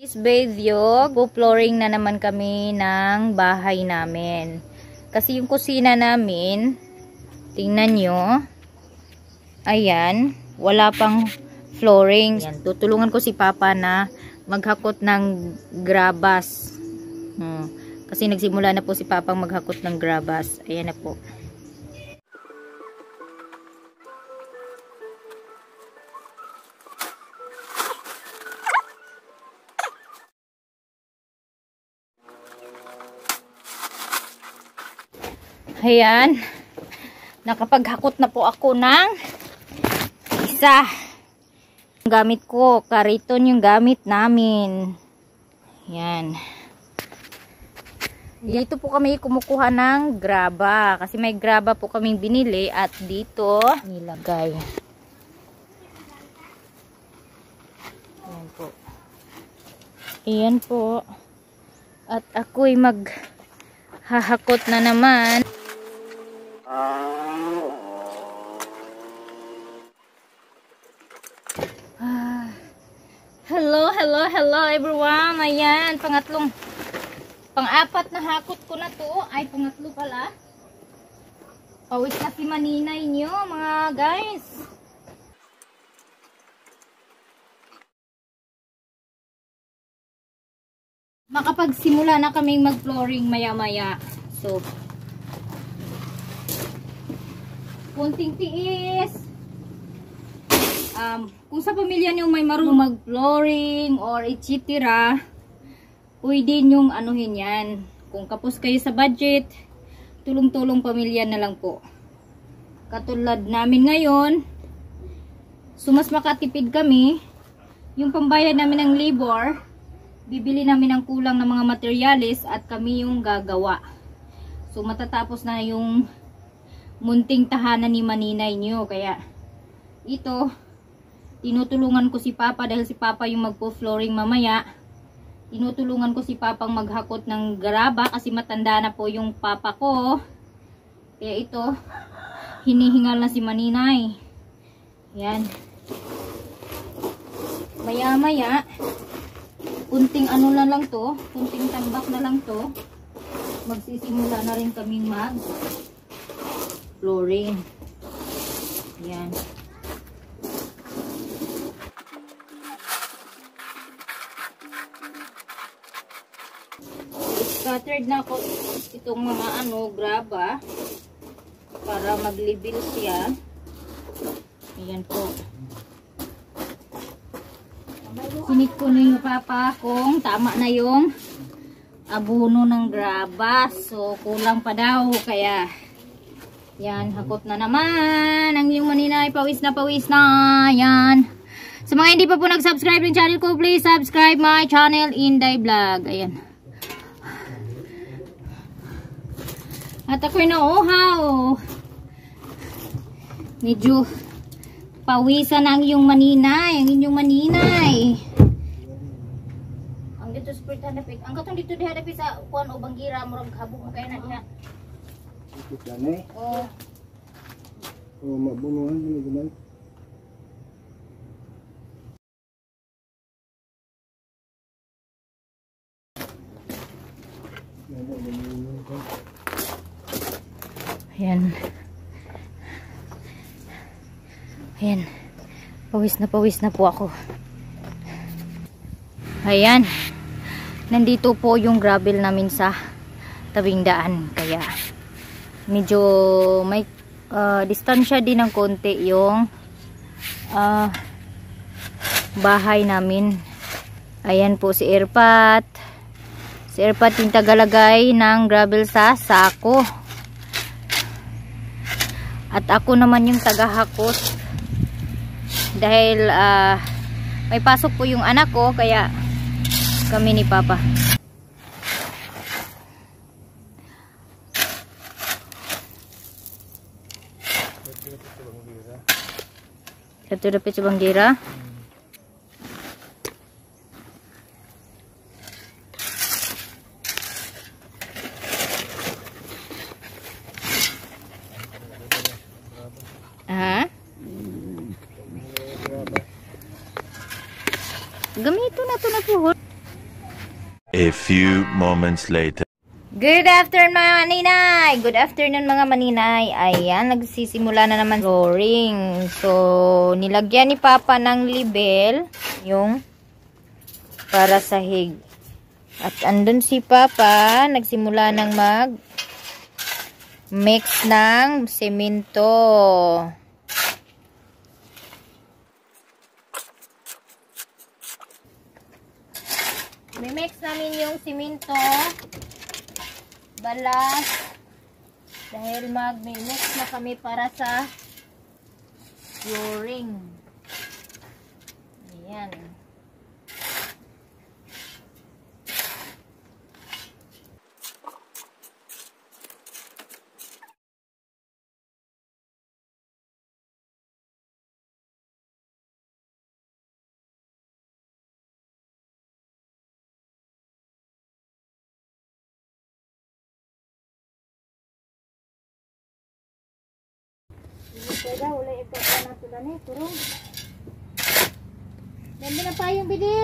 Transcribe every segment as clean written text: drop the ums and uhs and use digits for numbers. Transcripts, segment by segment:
This video, po-flooring na naman kami ng bahay namin. Kasi yung kusina namin, tingnan nyo, ayan, wala pang flooring. Ayan, tutulungan ko si Papa na maghakot ng grabas. Kasi nagsimula na po si Papa maghakot ng grabas. Ayan na po. Ayan, nakapaghakot na po ako ng isa. Yung gamit ko, kariton yung gamit namin. Ayan. Dito po kami kumukuha ng graba. Kasi may graba po kaming binili at dito nilagay. Ayan po. Ayan po. At ako'y maghahakot na naman. Hello everyone. Ayan, pang-apat na hakot ko na to. Ay, pangatlo pala. Pawis na si maninay nyo, mga guys. Makapagsimula na kaming mag-flooring maya-maya. So, kunting tiis. Kung sa pamilya niyo may marunong mag-flooring or etc., pwede nyong anuhin yan. Kung kapos kayo sa budget, tulong-tulong pamilya na lang po. Katulad namin ngayon, so mas makatipid kami. Yung pambayad namin ng labor, bibili namin ng kulang ng mga materyales at kami yung gagawa. So matatapos na yung munting tahanan ni maninay nyo. Kaya ito, tinutulungan ko si Papa dahil si Papa yung magpo-flooring mamaya. Tinutulungan ko si Papang maghakot ng graba kasi matanda na po yung Papa ko. Kaya ito, hinihingal na si maninay. Yan. Maya-maya, kunting ano na lang to, kunting tambak na lang to, magsisimula na rin kaming mag-flooring. Yan. Scattered na ako itong mga graba para mag-level siya. Ayan po. Sinik ko na yung Papa kung tama na yung abono ng graba. So, kulang pa daw. Kaya, yan, hakot na naman. Ang iyong maninay, pawis na. Yan. Sa mga hindi pa po nag-subscribe ng channel ko, please subscribe my channel, Inday Vlog. Ayan. At ako'y nauuhaw. Medyo pawisan ang iyong maninay. Ang dito spirit hadapit. Ang katong dito dihadapit sa kuan o banggira. Murag habog mo kaya na diha. Ito na eh. Oo. O mabunuhan mo naman. Ayan. Ayan. Pawis na po ako. Ayan. Nandito po yung gravel namin sa tabing daan. Kaya medyo may distansya din ng konti yung bahay namin. Ayan po si Irpat. Si Irpat yung tagalagay ng gravel sa sako. At ako naman yung tagahakot. Dahil may pasok po yung anak ko, kaya kami ni Papa. Ito dapit sa banggira. Gamito na to na po. A few moments later. Good afternoon mga maninay! Good afternoon mga maninay. Ayan, nagsisimula na naman flooring. So, nilagyan ni Papa ng libel yung para sahig. At andun si Papa, nagsimula ng mix ng semento. Mimix namin yung semento, balas, dahil mag-mix na kami para sa flooring. Ayan. Kaya wala ito na sila ni turong. Dami na pa yung bidil.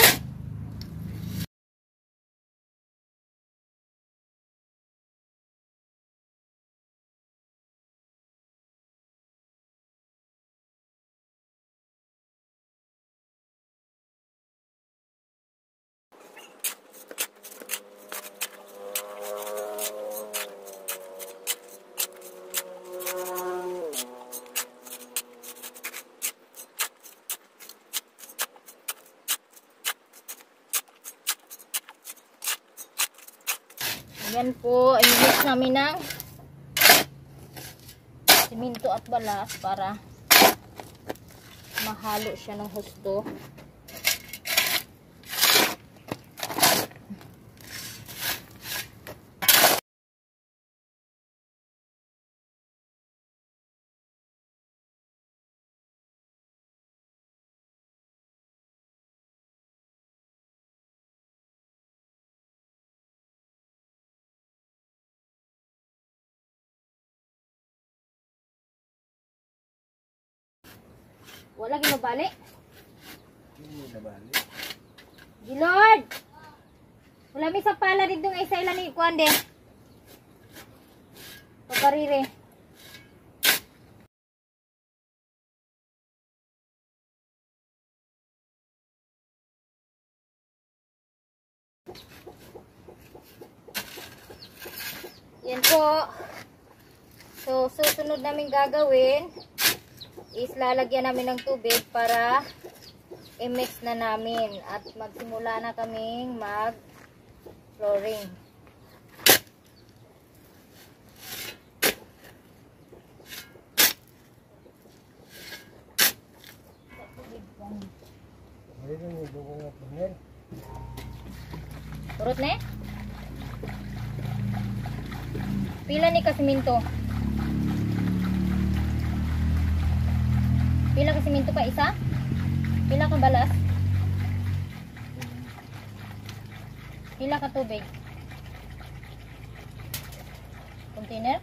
Ayan po, i-mix namin ng simento at balas para mahalo siya ng husto. Wala ginabali. Gilord! Wala may sa pala dito nga isa ilan ni Kuande. Paparire. Yan po. So, susunod namin gagawin is lalagyan namin ng tubig para i-mix na namin at magsimula na kaming mag-flooring. Turot na eh? Pila ni kasiminto? Pila ka simento pa isa? Pila ka balas? Pila ka tubig? Container?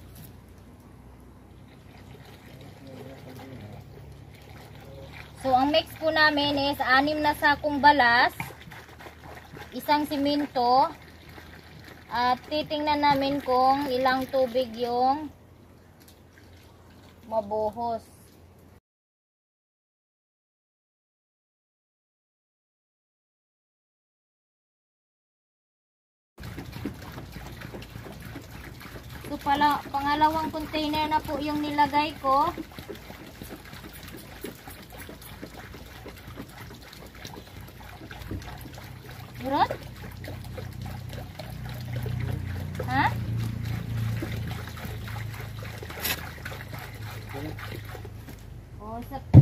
So, ang mix po namin is 6 na sakong balas, isang simento, at titingnan namin kung ilang tubig yung mabuhos. So pala, pangalawang container na po yung nilagay ko. Burot? Ha? Oh,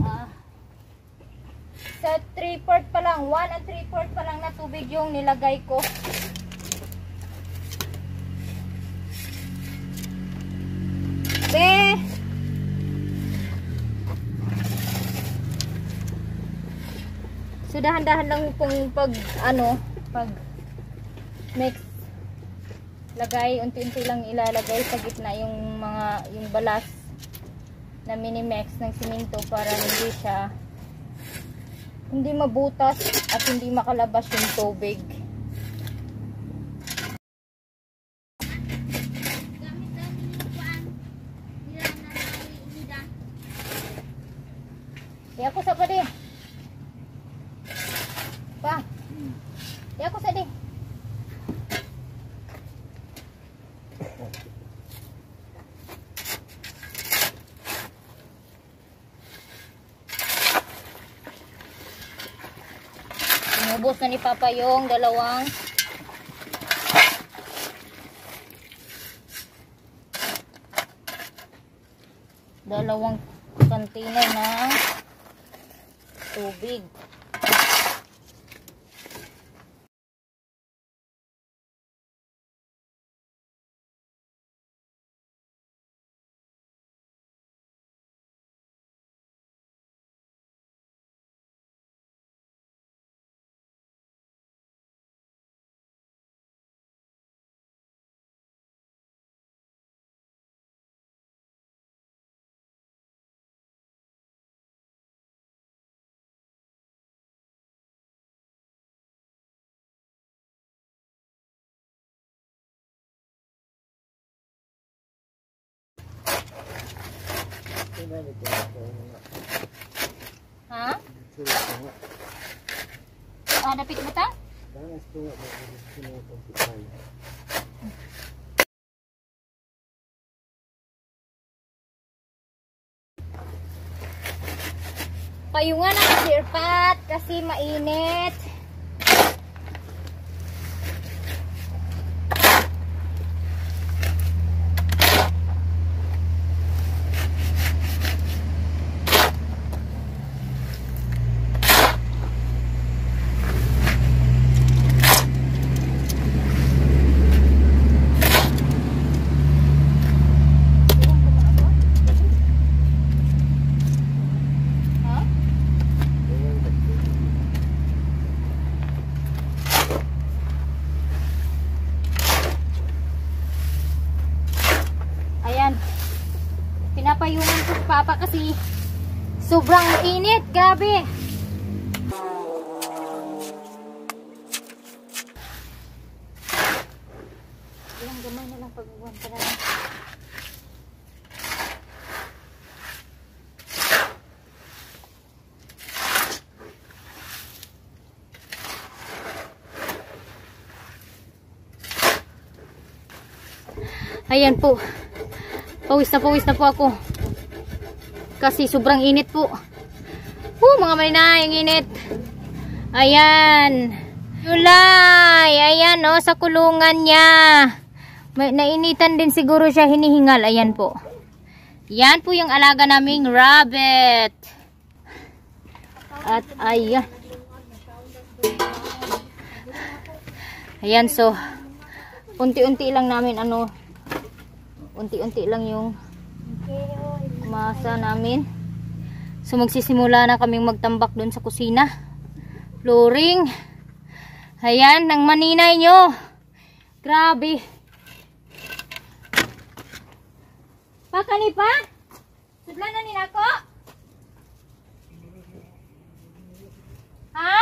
sa 3/4 pa lang, 1 and 3/4 pa lang na tubig yung nilagay ko. Be! So dahan-dahan lang pong pag mix. Lagay, unti-unti lang ilalagay sa gitna yung balas na mini-mix ng simento para hindi mabutas at hindi makalabas yung tubig. Di ako sa di. Inubos na ni Papa yung dalawang container ng tubig. Ha? Dapit ba ta? Payungan ang sirpat kasi mainit. Pinapayungan ko si Papa kasi sobrang init, grabe. Ilang gamay na lang pagbubuhan pa natin. Ayan po. Pawis na po ako. Kasi sobrang init po. Mga marina, yung init. Ayan. Yulay. Ayan, sa kulungan niya. Nainitan din siguro siya, hinihingal. Ayan po. Yan po yung alaga naming rabbit. At ayan. Ayan, so unti-unti lang namin unti-unti lang yung masa namin. So magsisimula na kaming magtambak doon sa kusina. Flooring. Ayan, ng maninay nyo. Grabe. Pakani pa? Sudlan na nila ko? Ha?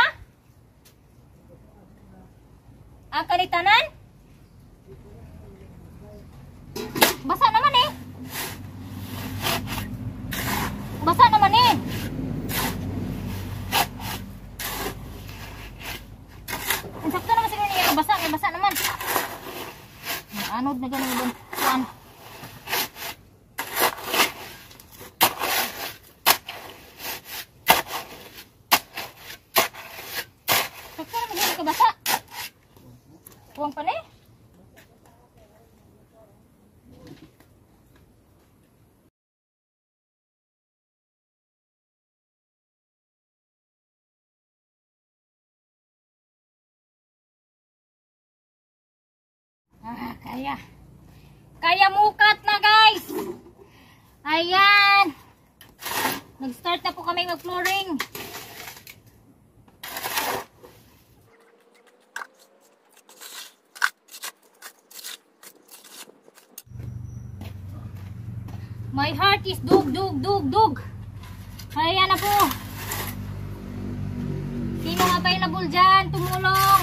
Ang kalitanan? Basa naman eh. Basa naman eh. Ang sakto naman siguro niya. Basa naman. Anod na ganun doon. Saan? Sakto naman siguro ka basa. Huwag pa na eh. Kaya mukat na guys. Ayan. Nag-start na po kami mag-flooring. My heart is dug. Ayan na po. Sino available dyan? Tumulong.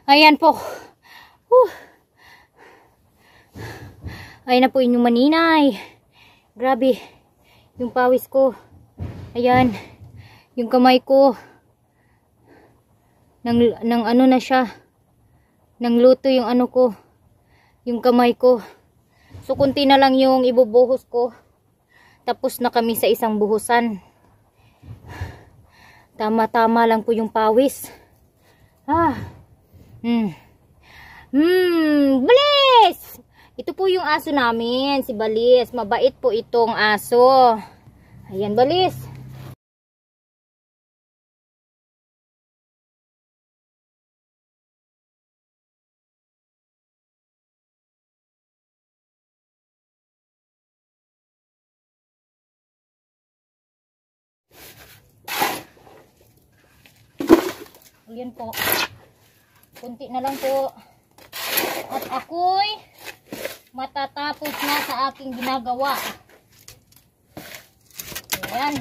Ayan po. Ayan na po inyong maninay. Grabe. Yung pawis ko. Ayan. Yung kamay ko. Nang ano na siya. Nang luto yung ano ko. Yung kamay ko. So, kunti na lang yung ibubuhos ko. Tapos na kami sa isang buhusan. Tama-tama lang po yung pawis. Balis! Ito po yung aso namin, si Balis. Mabait po itong aso. Ayan, Balis. Ayan po. Kunti na lang po. At ako'y matatapos na sa aking ginagawa. Ayan.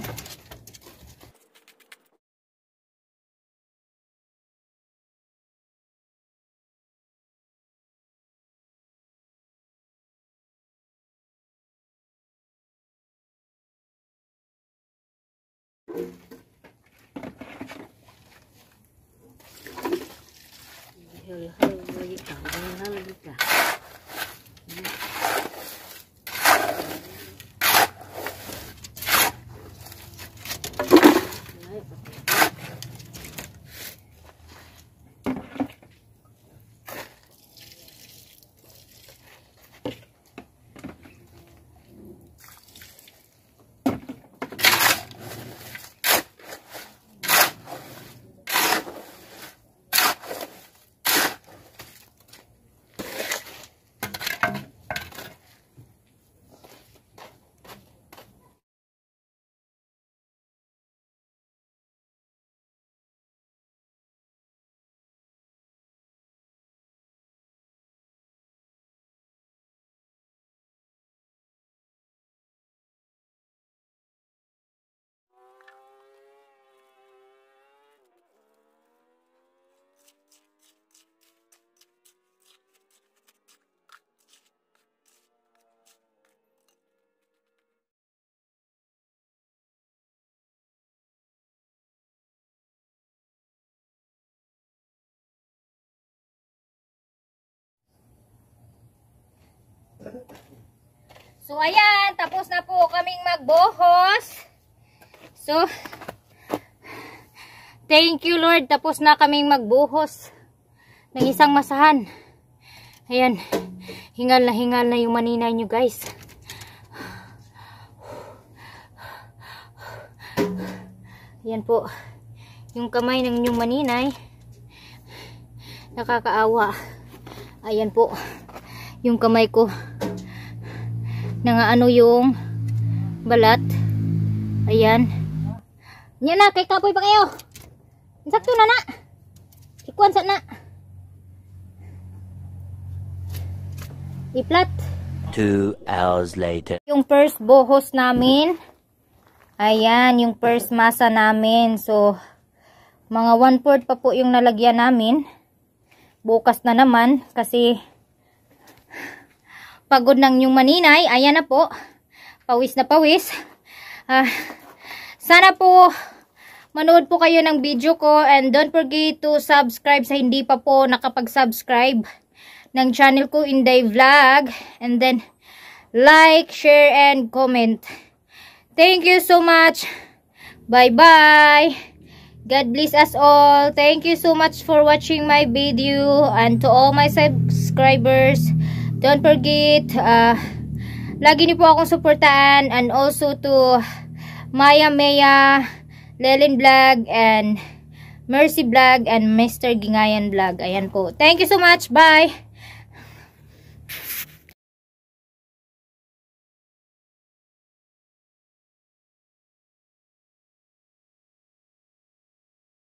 So, ayan. Tapos na po kaming magbuhos. So, thank you, Lord. Tapos na kaming magbuhos ng isang masahan. Ayan. Hingal na yung maninay nyo, guys. Ayan po. Yung kamay ng inyong maninay. Nakakaawa. Ayan po. Yung kamay ko. Nangaano yung balat. Ayan. Yan na, kay kapoy pa kayo. Sakto na na. Ikuan sa na. I-flat. 2 hours later. Yung first buhos namin. Ayan, yung first masa namin. So, mga 1/4 pa po yung nalagyan namin. Bukas na naman kasi pagod ng yung maninay. Ayan na po. Pawis na pawis. Sana po manood po kayo ng video ko. And don't forget to subscribe sa hindi pa po nakapag-subscribe ng channel ko, Inday Vlog. And then like, share, and comment. Thank you so much. Bye-bye. God bless us all. Thank you so much for watching my video. And to all my subscribers, don't forget, lagi niyo po akong suportahan. And also to Maya Mea, Lelin Vlog, and Mercy Vlog, and Mr. Gingayan Vlog. Ayan po. Thank you so much. Bye!